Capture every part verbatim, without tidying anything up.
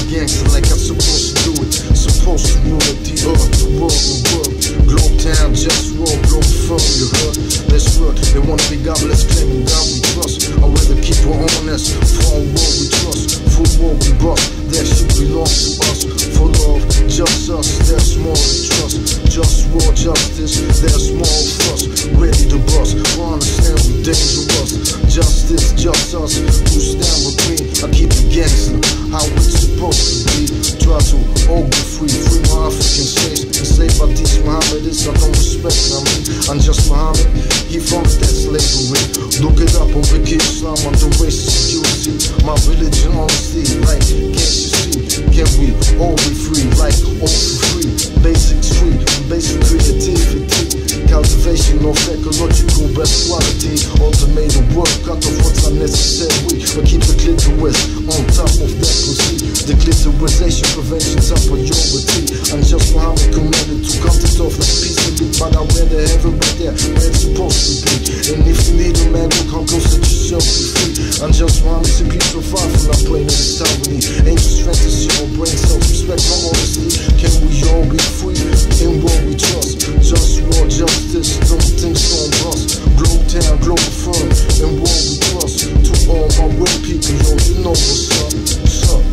gangster like I'm supposed to do it. Supposed to rule it, the earth, the world, the world. Globe town, just roll, blow firm, you heard? Let's work. They wanna be godless, claiming God we trust. I'd rather keep her honest. For a world we trust, for war we bust. That shit belongs to us. For love, just us. There's more to trust. Just war, justice. There's more of us. Ready to bust. We understand we're dangerous. Justice, just us. Who stand with me? I keep it gangster. How it's supposed to be. Try to all be free. Free my African slaves. Enslaved by these Mohammedists. I don't respect them. I mean, I'm just Muhammad. He fronts that slavery. Look it up on Wiki Islam. I'm the racist you see. My religion honesty. Like, can't you see? Can we all be free? Like, all for free. Basic street. Basic creativity. Cultivation of ecological best quality. Automated work. Cut off what's unnecessary. But keep the clitoris on top of that pussy. The clitorisation prevention's a priority. I'm just Muhammad commanded to cut it off like peacefully. But I'd rather have it right there where it's supposed to be. And if you need a man, look how close to yourself be free. I'm just Muhammad, simply so far from not playing in this town with me. Angels fantasy or brain cells, respect my honesty. Can we all be free in what we trust? Just war, justice, don't think so on us. Globe town, global firm, and what we trust. To all my real people, yo, you know what's up, what's up.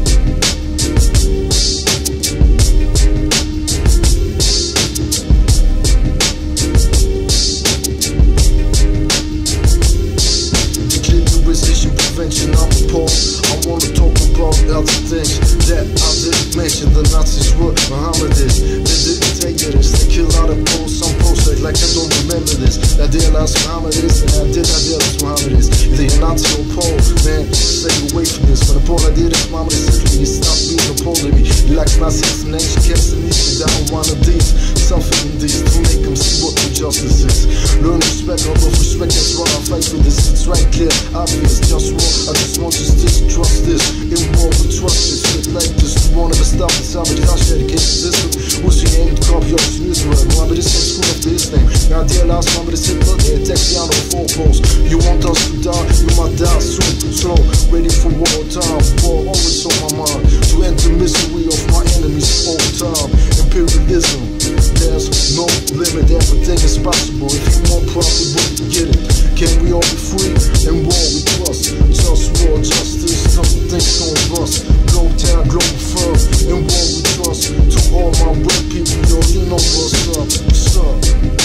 Declitarization prevention, I'm appalled. I wanna talk about other things that I didn't mention. The Nazis were Mohammedists. They didn't take it as they killed out of posts. Some posts like, like I don't remember this. I did last Mohammedists and I did I did last Mohammedists. Either you're Nazi or Pole, man, stay away from this. When the Pole I did is Mohammedist history, you stop being a Pole to me. You like Nazis and ancient cats and these down one of these. Something in these to make them see what the justice is. Learn respect, although respect, that's why I fight for this. It's right clear, obvious, just war. I just want you to trust this. In war we trust this. Shit like this, you won't ever stop this. I'm a gosh dedicated system. Who's your name? Copy of Israel. Mohammedist ain't school up to his name. Now dear last Mohammedist Hitler, they attack the on the four posts. You want us to die, you might die soon. Slow, ready for war time. War always on my mind. To end the misery of my enemies all time. Imperialism, there's no limit. Everything is possible. If you want profit, you get it. Can we all be free? In war we trust. Just war, justice, nothing's gonna bust. Globe town, global firm. In war we trust. To all my real people, yo, you know what's up, what's up.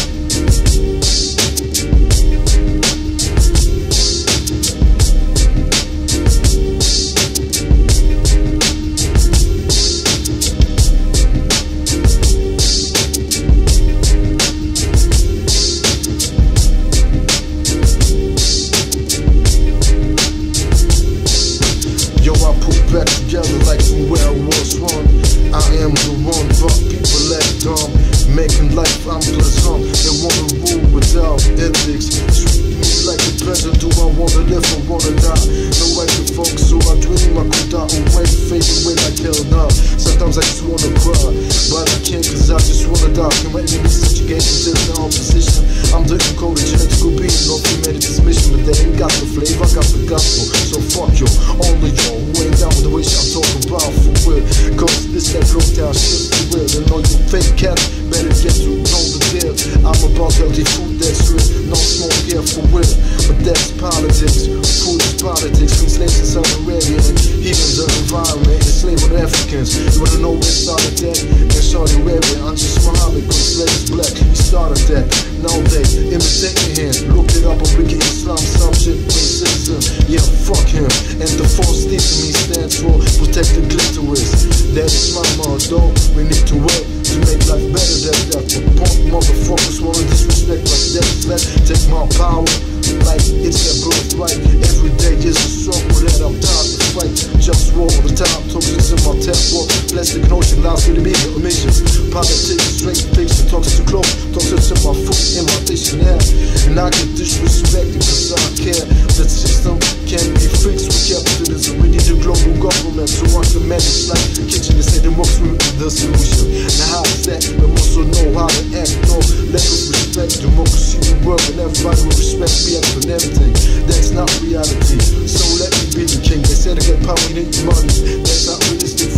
Back together like from where I was wrong. I am the one, but people act dumb, making life unpleasant. They wanna rule without ethics. Treat me like a peasant. Do I wanna live or wanna die? No right to focus, so I dream I could die away, fade away like hell now. Sometimes I just wanna cry, but I can't cause I just wanna die. Can my enemies subjugate until the opposition? I'm the encoded genetical being of humanity's mission, but they ain't got the flavor, I got the gospel. So fuck you, all of y'all who ain't down with the way I'm talking about for real. Cause this that broke down shit's too real. And all you fake cats better get to know the deal. I'm about healthy food that's real, no smoke here for real. But that's politics, food is politics. From slaves in Saudi Arabia and even the environment, enslaved with Africans. You wanna know where it started that? In Saudi Arabia, I'm just Muhammad, cause slaves black. He started that. Now they imitate him. Look it up on Wiki Islam, subject racism. Yeah, fuck him. And the false thing to me stands for protect the clitoris. That is my motto. We need to work to make life better than that. But punk motherfuckers wanna disrespect like that's that. Take my power like it's their birthright. Every day is a struggle that I'm tired to fight. Just war all the time, toxins in my tap water. Plastic notion, lies with the media emissions. Politics, straight fiction, toxic to clothes, toxins in my food, in my dictionary. And I get disrespected cause I care. That system can't be fixed with capitalism. We need a global government to run the manage like the kitchen. They say the works will be the solution. Now how is that? We must know how to act. No lack of respect. Democracy will work and everybody will respect me and everything. That's not reality. So let me be the king. They said to get power, you need money. That's not realistic from the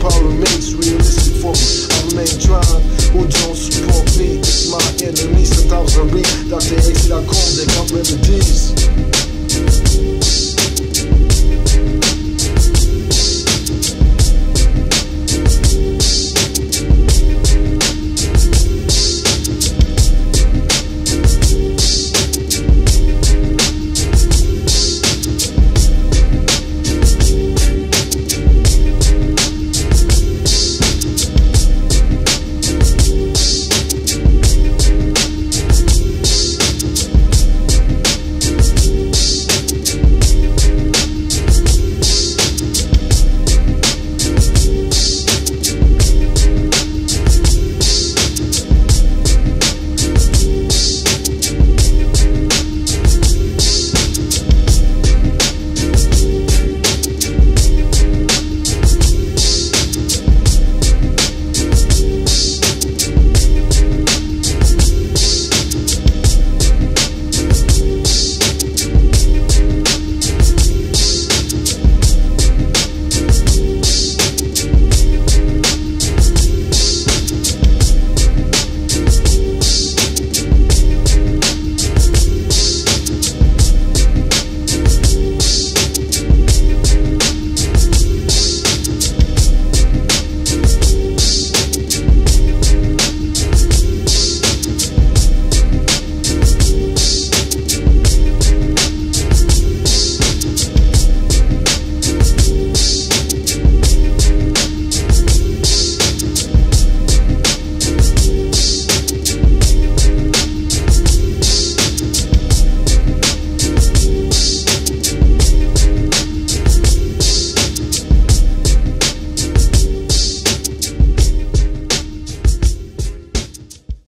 power remains realistic for me. I remain trying. Who don't support me? It's my enemy. Sometimes I read Doctor X dot com, they got remedies.